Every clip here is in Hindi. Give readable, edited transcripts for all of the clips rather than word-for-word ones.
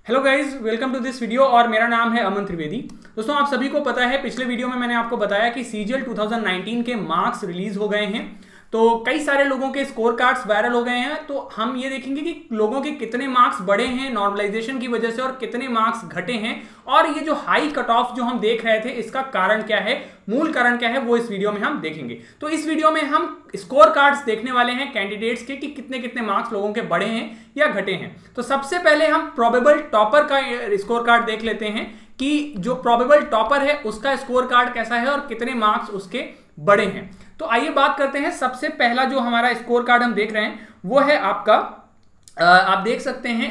Hello guys, welcome to this video और मेरा नाम है अमन त्रिवेदी। दोस्तों, आप सभी को पता है पिछले वीडियो में मैंने आपको बताया कि सीजीएल 2019 के मार्क्स रिलीज हो गए हैं। तो कई सारे लोगों के स्कोर कार्ड्स वायरल हो गए हैं। तो हम ये देखेंगे कि लोगों के कितने मार्क्स बढ़े हैं नॉर्मलाइजेशन की वजह से और कितने मार्क्स घटे हैं, और ये जो हाई कट ऑफ जो हम देख रहे थे इसका कारण क्या है, मूल कारण क्या है, वो इस वीडियो में हम देखेंगे। तो इस वीडियो में हम स्कोर कार्ड्स देखने वाले हैं कैंडिडेट्स के कि कितने कितने मार्क्स लोगों के बढ़े हैं या घटे हैं। तो सबसे पहले हम प्रोबेबल टॉपर का स्कोर कार्ड देख लेते हैं कि जो प्रोबेबल टॉपर है उसका स्कोर कार्ड कैसा है और कितने मार्क्स उसके बड़े हैं। तो आइए बात करते हैं। सबसे पहला जो हमारा स्कोर कार्ड हम देख रहे हैं वो है आपका, आप देख सकते हैं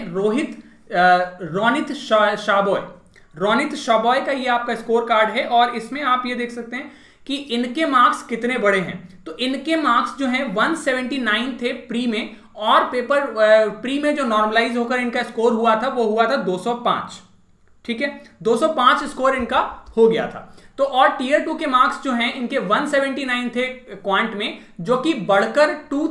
रोनित शाबॉय का ये आपका स्कोर कार्ड है। और इसमें आप ये देख सकते हैं कि इनके मार्क्स कितने बड़े हैं। तो इनके मार्क्स जो हैं 179 थे प्री में, और पेपर प्री में जो नॉर्मलाइज होकर इनका स्कोर हुआ था वो हुआ था 205। ठीक है, 205 स्कोर इनका हो गया था। तो और टीयर 2 के मार्क्स जो हैं इनके 179 थे क्वांट में, जो कि बढ़कर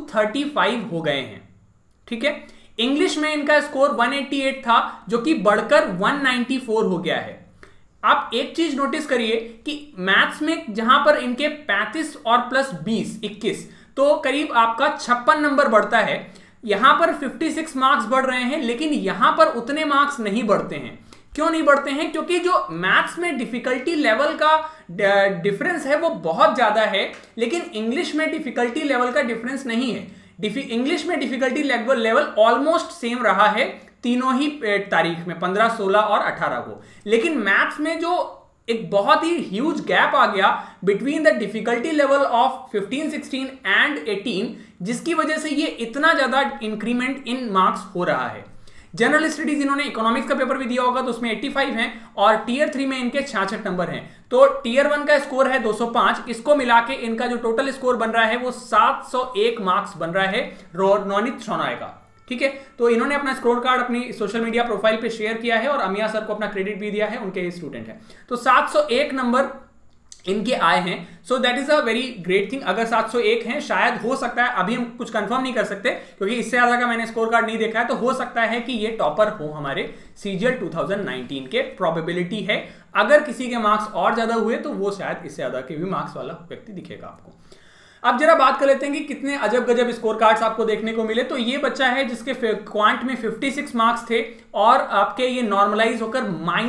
235 हो गए हैं। ठीक है, इंग्लिश में इनका स्कोर 188 था जो कि बढ़कर 194 हो गया है। आप एक चीज नोटिस करिए कि मैथ्स में जहां पर इनके 35 और प्लस 20 21, तो करीब आपका 56 नंबर बढ़ता है। यहां पर 56 मार्क्स बढ़ रहे हैं, लेकिन यहां पर उतने मार्क्स नहीं बढ़ते हैं। क्यों नहीं बढ़ते हैं? क्योंकि जो मैथ्स में डिफिकल्टी लेवल का डिफरेंस है वो बहुत ज्यादा है, लेकिन इंग्लिश में डिफिकल्टी लेवल का डिफरेंस नहीं है। इंग्लिश में डिफिकल्टी लेवल ऑलमोस्ट सेम रहा है तीनों ही तारीख में, 15, 16 और 18 को। लेकिन मैथ्स में जो एक बहुत ही ह्यूज गैप आ गया between the difficulty level of 15, 16 and 18, जिसकी वजह से ये इतना ज्यादा इंक्रीमेंट इन मार्क्स हो रहा है। जनरल स्टडीज इन्होंने इकोनॉमिक्स का पेपर भी दिया होगा, तो उसमें 85 हैं और टीयर 3 में इनके 66 नंबर हैं। तो टीयर 1 का स्कोर है 205, इसको मिला के इनका जो टोटल स्कोर बन रहा है वो 701 मार्क्स बन रहा है रोनित शाबॉय का। ठीक है, तो इन्होंने अपना स्कोर कार्ड अपनी सोशल मीडिया प्रोफाइल पे शेयर किया है और अमिया सर को अपना क्रेडिट भी दिया है, उनके स्टूडेंट है। तो 701 नंबर इनके आए हैं। So that is a very great thing. अगर 701 हैं, शायद हो सकता है, अभी हम कुछ कंफर्म नहीं कर सकते क्योंकि इससे ज्यादा का मैंने स्कोर कार्ड नहीं देखा है, तो हो सकता है कि ये टॉपर हो हमारे सीजीएल 2019 के। प्रोबेबिलिटी है, अगर किसी के मार्क्स और ज्यादा हुए तो वो शायद इससे ज्यादा के भी मार्क्स वाला व्यक्ति दिखेगा आपको। अब जरा बात कर लेते हैं कि कितने अजब गजब स्कोर कार्ड्स आपको देखने को मिले। तो ये बच्चा है जिसके क्वांट में 56 मार्क्स थे और आपके ये नॉर्मलाइज होकर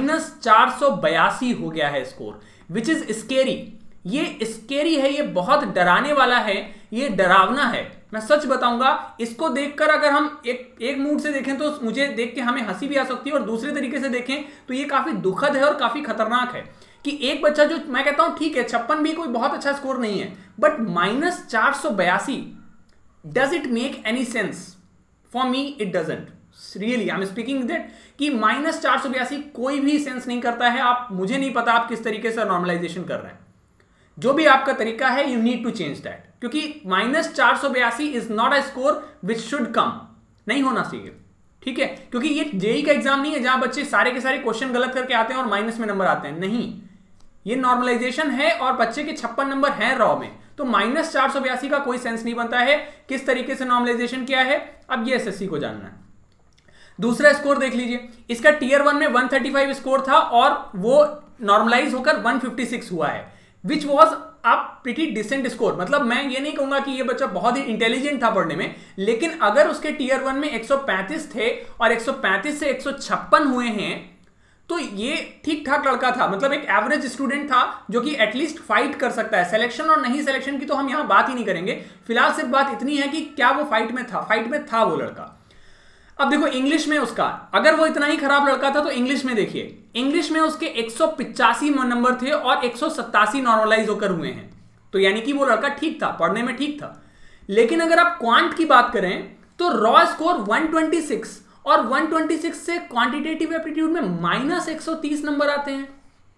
-482 हो गया है स्कोर, विच इज स्केरी। ये स्केरी है, ये बहुत डराने वाला है, ये डरावना है। मैं सच बताऊंगा, इसको देखकर अगर हम एक मूड से देखें तो मुझे देख के हमें हंसी भी आ सकती है, और दूसरे तरीके से देखें तो ये काफी दुखद है और काफी खतरनाक है कि एक बच्चा जो, मैं कहता हूं ठीक है 56 भी कोई बहुत अच्छा स्कोर नहीं है, but -482, does it make any sense? For me it doesn't really. I am speaking that कि -482 कोई भी सेंस नहीं करता है। आप, मुझे नहीं पता आप किस तरीके से नॉर्मलाइजेशन कर रहे हैं, जो भी आपका तरीका है, you need to change that, क्योंकि -482 is not a score which should come, नहीं होना चाहिए। ठीक है, क्योंकि ये जेईई का एग्जाम नहीं है जहां बच्चे सारे के सारे क्वेश्चन गलत करके आते हैं और माइनस में नंबर आते हैं। नहीं, ये नॉर्मलाइजेशन है और बच्चे के 56 नंबर हैं रॉ में, तो -482 का कोई सेंस नहीं बनता है। किस तरीके से नॉर्मलाइजेशन किया है, अब ये एसएससी को जानना है। दूसरा स्कोर देख लीजिए, इसका टीयर 1 में 135 स्कोर था और वो नॉर्मलाइज होकर 156 हुआ है, which was a pretty decent score. मतलब मैं ये नहीं कहूंगा कि ये बच्चा बहुत ही इंटेलिजेंट था पढ़ने में, लेकिन अगर उसके टीयर 1 में 135 थे और 135 से 156 हुए हैं, तो ये ठीक ठाक लड़का था। मतलब एक एवरेज स्टूडेंट था जो कि एटलीस्ट फाइट कर सकता है। सिलेक्शन और नहीं सिलेक्शन की तो हम यहां बात ही नहीं करेंगे, फिलहाल सिर्फ बात इतनी है कि क्या वो फाइट में था वो लड़का। अब देखो इंग्लिश में उसका, अगर वो इतना ही खराब लड़का था तो इंग्लिश में देखिए, इंग्लिश में उसके 185 नंबर थे और 187 नॉर्मलाइज होकर हुए हैं। तो यानी कि वो लड़का ठीक था, पढ़ने में ठीक था। लेकिन अगर आप क्वांट की बात करें तो रॉ स्कोर 126, और 126 से क्वांटिटेटिव एप्टीट्यूड में -130 नंबर आते हैं।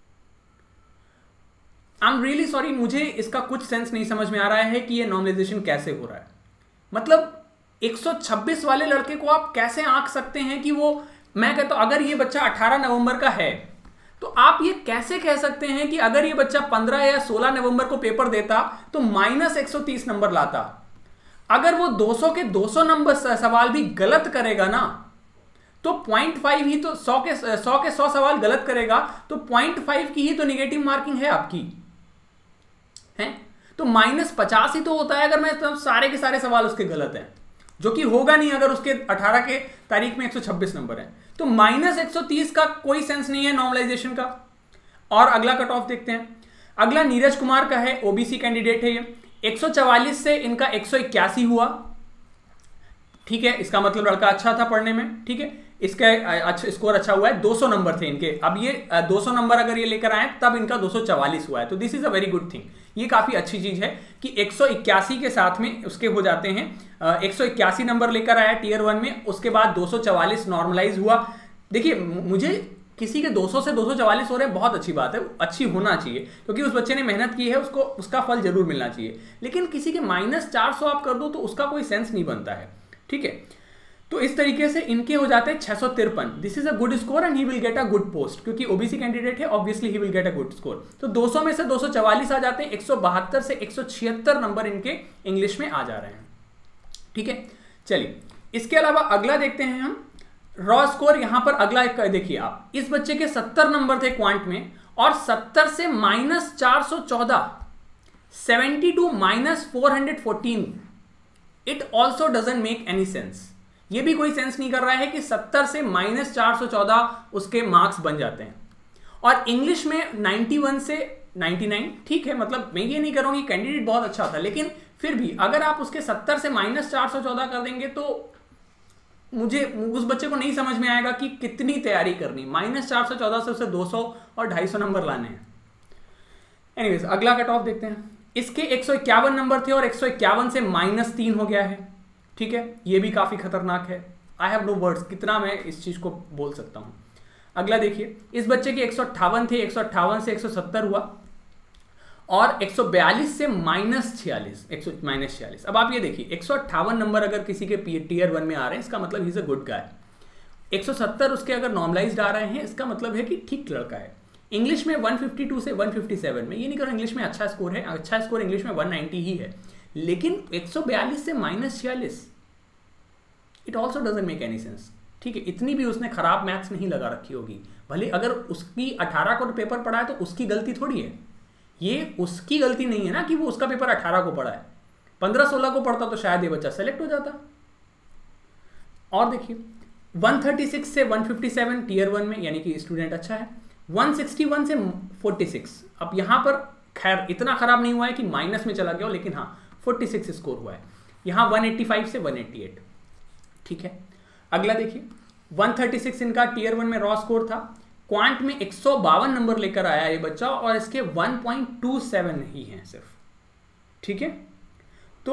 आई एम रियली सॉरी, मुझे इसका कुछ सेंस नहीं समझ में आ रहा है कि ये नॉर्मलाइजेशन कैसे हो रहा है। मतलब 126 वाले लड़के को आप कैसे आंक सकते हैं कि वो, मैं कहता हूं अगर ये बच्चा 18 नवंबर का है तो आप ये कैसे कह सकते हैं कि अगर ये बच्चा 15 या 16 नवंबर को पेपर देता तो -130 नंबर लाता। अगर वो 200 के 200 नंबर सवाल भी गलत करेगा ना, तो 0.5 ही तो 100 के 100 सवाल गलत करेगा तो 0.5 की ही तो निगेटिव मार्किंग है आपकी, है? तो -50 ही तो होता है अगर मैं सारे के सारे सवाल उसके गलत हैं, जो कि होगा नहीं अगर उसके 18 के तारीख में 126 नंबर है। तो -130 का कोई सेंस नहीं है नॉर्मलाइजेशन का। और अगला कट ऑफ देखते हैं। अगला नीरज कुमार का है, ओबीसी कैंडिडेट है ये। 144 से इनका 181 हुआ, ठीक है, इसका मतलब लड़का अच्छा था पढ़ने में, ठीक है, इसका अच्छा स्कोर अच्छा हुआ है। 200 नंबर थे इनके, अब ये 200 नंबर अगर ये लेकर आए तब इनका 244 हुआ है, तो this is a very good thing. ये काफी अच्छी चीज है कि 181 के साथ में उसके हो जाते हैं। 181 नंबर लेकर आया टीयर 1 में, उसके बाद 244 नॉर्मलाइज हुआ। देखिए, मुझे किसी के 200 से 244 हो रहे हैं, बहुत अच्छी बात है, अच्छी होना चाहिए, क्योंकि उस बच्चे ने मेहनत की है, उसको उसका फल जरूर मिलना चाहिए। लेकिन किसी के -400 आप कर दो तो उसका कोई सेंस नहीं बनता है, ठीक है। तो इस तरीके से इनके हो जाते हैं 653। This is a good score and he will get a good post, क्योंकि ओबीसी कैंडिडेट है, obviously he will get a good score. तो 200 में से 244 आ जाते हैं, 172 से 176 नंबर इनके इंग्लिश में आ जा रहे हैं, ठीक है। चलिए, इसके अलावा अगला देखते हैं हम रॉ स्कोर। यहां पर अगला एक देखिए आप, इस बच्चे के 70 नंबर थे क्वांट में, और 70 से -414, 72 -414, it also doesn't make any sense. ये भी कोई सेंस नहीं कर रहा है कि 70 से -414 उसके मार्क्स बन जाते हैं। और इंग्लिश में 91 से 99, ठीक है, मतलब मैं ये नहीं करूंगी कैंडिडेट बहुत अच्छा था, लेकिन फिर भी अगर आप उसके 70 से -414 कर देंगे तो मुझे उस बच्चे को नहीं समझ में आएगा कि कितनी तैयारी करनी। -414 से उसे 200 और 250 नंबर लाने हैं। एनीवेज, अगला कट ऑफ देखते हैं। इसके 151 नंबर थे और 151 से -3 हो गया है, ठीक है, ये भी काफी खतरनाक है। आई हैव नो वर्ड्स, कितना मैं इस चीज को बोल सकता हूं। अगला देखिए, इस बच्चे के 158 थे, 158 से 170 हुआ, और 142 से -46। अब आप ये देखिए, 158 नंबर अगर किसी के टीयर 1 में आ रहे हैं, इसका मतलब he is a good guy. 170 उसके अगर नॉर्मलाइज्ड आ रहे हैं, इसका मतलब है कि ठीक लड़का है। इंग्लिश में 152 से 157 में, ये नहीं करो इंग्लिश में अच्छा स्कोर है, अच्छा स्कोर इंग्लिश में 190 ही है, लेकिन 142 से -46, it also doesn't make any sense, ठीक है। इतनी भी उसने खराब मैथ्स नहीं लगा रखी होगी, भले अगर उसकी 18 को पेपर पढ़ा है तो उसकी गलती थोड़ी है, ये उसकी गलती नहीं है ना कि वो उसका पेपर 18 को पढ़ा है। 15-16 को पढ़ता तो शायद ये बच्चा सेलेक्ट हो जाता। और देखिए, 136 से 157 टीयर 1 में, यानी कि स्टूडेंट अच्छा है। 161 से 46, अब यहां पर खैर इतना खराब नहीं हुआ है कि माइनस में चला गया हो, लेकिन हाँ 46 स्कोर हुआ है। यहां 185 से 188, ठीक है। अगला देखिए, 136 इनका टीयर 1 में रॉ स्कोर था। क्वांट में 152 नंबर लेकर आया ये बच्चा, और इसके 1.27 ही हैं सिर्फ, ठीक है। तो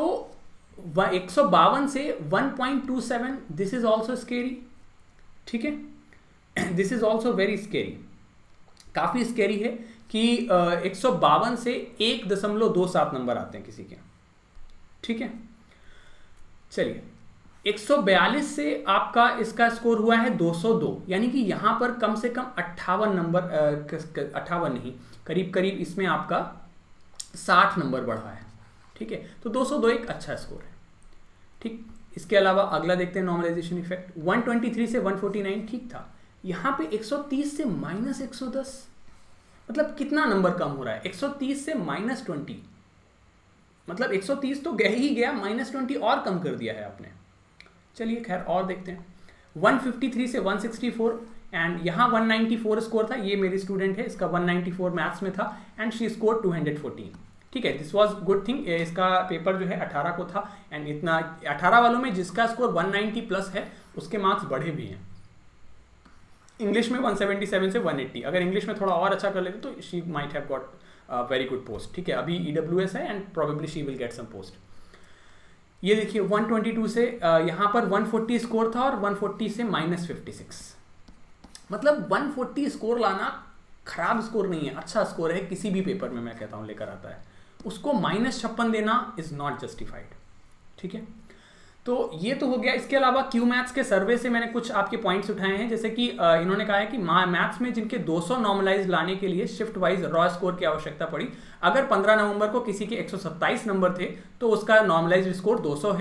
152 से 1.27, दिस इज ऑल्सो स्केरी, ठीक है, this is also very scary, काफी स्केरी है कि 152 से 1.27 नंबर आते हैं किसी के, ठीक है। चलिए, 142 से आपका इसका स्कोर हुआ है 202, यानी कि यहां पर कम से कम 58 नंबर, 58 नहीं, करीब करीब इसमें आपका 60 नंबर बढ़ा है, ठीक है। तो 202 एक अच्छा स्कोर है, ठीक। इसके अलावा अगला देखते हैं नॉर्मलाइजेशन इफेक्ट। 123 से 149 ठीक था, यहां पे 130 से -110, मतलब कितना नंबर कम हो रहा है, 130 से -20, मतलब 130 तो गया ही गया, -20 और कम कर दिया है आपने। चलिए खैर और देखते हैं। 153 से 164, एंड यहाँ 194 स्कोर था, ये मेरी स्टूडेंट है, इसका 194 मैथ्स में था, एंड शी स्कोर 214, ठीक है। दिस वाज गुड थिंग, इसका पेपर जो है 18 को था, एंड इतना 18 वालों में जिसका स्कोर 190 प्लस है उसके मार्क्स बढ़े भी हैं। इंग्लिश में 177 से 180, अगर इंग्लिश में थोड़ा और अच्छा कर लेते तो she might have got very good post, ठीक है। अभी EWS है and probably she will get some post. ये देखिए 122 से यहाँ पर 140 स्कोर था, और 140 से -56, मतलब 140 स्कोर लाना खराब स्कोर नहीं है, अच्छा स्कोर है, किसी भी पेपर में मैं कहता हूँ लेकर आता है। उसको -56 देना इज नॉट जस्टिफाइड, ठीक है। तो ये तो हो गया। इसके अलावा क्यू मैथ्स के सर्वे से मैंने कुछ आपके पॉइंट्स उठाए हैं, जैसे कि इन्होंने कहा है कि मैथ्स में जिनके 200 नॉर्मलाइज लाने के लिए शिफ्ट वाइज रॉ स्कोर की आवश्यकता पड़ी। अगर 15 नवंबर को किसी के 127 नंबर थे तो उसका नॉर्मलाइज स्कोर 200 है।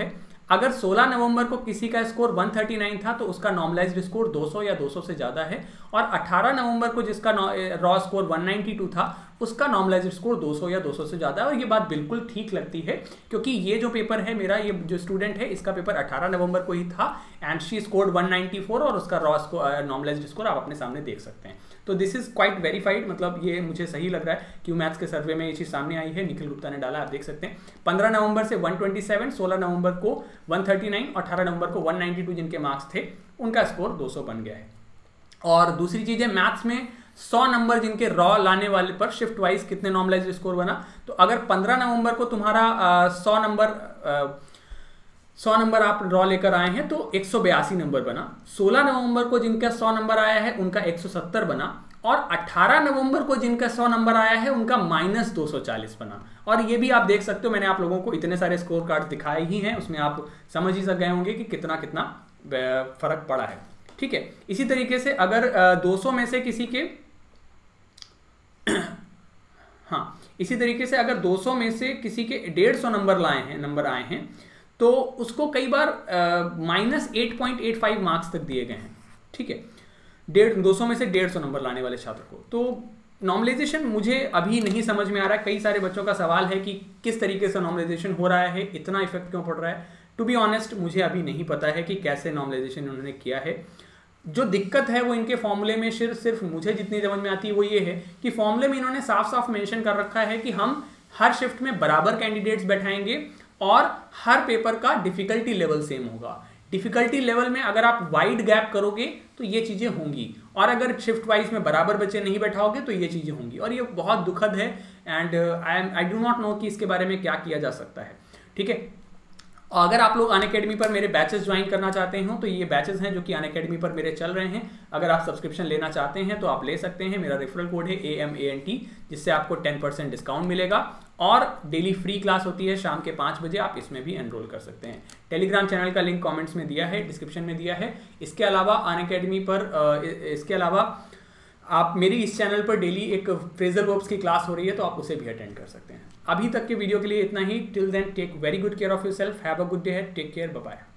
अगर 16 नवंबर को किसी का स्कोर 139 था तो उसका नॉर्मलाइज्ड स्कोर 200 या 200 से ज़्यादा है, और 18 नवंबर को जिसका रॉ स्कोर 192 था उसका नॉर्मलाइज्ड स्कोर 200 या 200 से ज़्यादा है। और ये बात बिल्कुल ठीक लगती है, क्योंकि ये जो पेपर है मेरा, ये जो स्टूडेंट है इसका पेपर 18 नवंबर को ही था एंड शी स्कोर्ड 194 और उसका रॉ स्कोर नॉर्मलाइज्ड स्कोर आप अपने सामने देख सकते हैं। तो दिस इज क्वाइट वेरीफाइड, मतलब ये मुझे सही लग रहा है। क्यू मैथ्स के सर्वे में ये चीज़ सामने आई है, निखिल गुप्ता ने डाला, आप देख सकते हैं। 15 नवंबर से 127, 16 नवंबर को 139, 18 नवंबर को 192 जिनके मार्क्स थे उनका स्कोर 200 बन गया है। और दूसरी चीज़ है, मैथ्स में 100 नंबर जिनके रॉ लाने वाले पर शिफ्ट वाइज कितने नॉर्मलाइज्ड स्कोर बना। तो अगर 15 नवंबर को तुम्हारा 100 नंबर आप रॉ लेकर आए हैं तो 182 नंबर बना। 16 नवंबर को जिनका 100 नंबर आया है उनका 170 बना, और 18 नवंबर को जिनका 100 नंबर आया है उनका -240 बना। और ये भी आप देख सकते हो, मैंने आप लोगों को इतने सारे स्कोर कार्ड दिखाए ही हैं, उसमें आप समझ ही गए होंगे कि कितना कितना फर्क पड़ा है। ठीक है, इसी तरीके से अगर 200 में से किसी के हाँ, इसी तरीके से अगर 200 में से किसी के 150 नंबर आए हैं तो उसको कई बार -8.85 मार्क्स तक दिए गए हैं। ठीक है, 200 में से 150 नंबर लाने वाले छात्र को। तो नॉर्मलाइजेशन मुझे अभी नहीं समझ में आ रहा है। कई सारे बच्चों का सवाल है कि किस तरीके से नॉर्मलाइजेशन हो रहा है, इतना इफेक्ट क्यों पड़ रहा है। टू बी ऑनेस्ट मुझे अभी नहीं पता है कि कैसे नॉर्मलाइजेशन उन्होंने किया है। जो दिक्कत है वो इनके फॉर्मूले में सिर्फ मुझे जितनी समझ में आती है वो ये है कि फॉर्मूले में इन्होंने साफ साफ मेंशन कर रखा है कि हम हर शिफ्ट में बराबर कैंडिडेट्स बैठाएंगे और हर पेपर का डिफिकल्टी लेवल सेम होगा। डिफिकल्टी लेवल में अगर आप वाइड गैप करोगे तो ये चीज़ें होंगी, और अगर शिफ्ट वाइज में बराबर बच्चे नहीं बैठाओगे तो ये चीज़ें होंगी, और ये बहुत दुखद है। And I do not know कि इसके बारे में क्या किया जा सकता है। ठीक है, अगर आप लोग अनअकैडमी पर मेरे बैचेस ज्वाइन करना चाहते हो तो ये बैचेस हैं जो कि अनअकैडमी पर मेरे चल रहे हैं। अगर आप सब्सक्रिप्शन लेना चाहते हैं तो आप ले सकते हैं। मेरा रेफरल कोड है AMANT, जिससे आपको 10% डिस्काउंट मिलेगा, और डेली फ्री क्लास होती है शाम के 5 बजे, आप इसमें भी एनरोल कर सकते हैं। टेलीग्राम चैनल का लिंक कमेंट्स में दिया है, डिस्क्रिप्शन में दिया है। इसके अलावा अनअकैडमी पर इसके अलावा आप मेरी इस चैनल पर डेली एक फ्रेजल वर्ब्स की क्लास हो रही है, तो आप उसे भी अटेंड कर सकते हैं। अभी तक के वीडियो के लिए इतना ही। Till then take very good care of yourself, have a good day, take care, bye bye.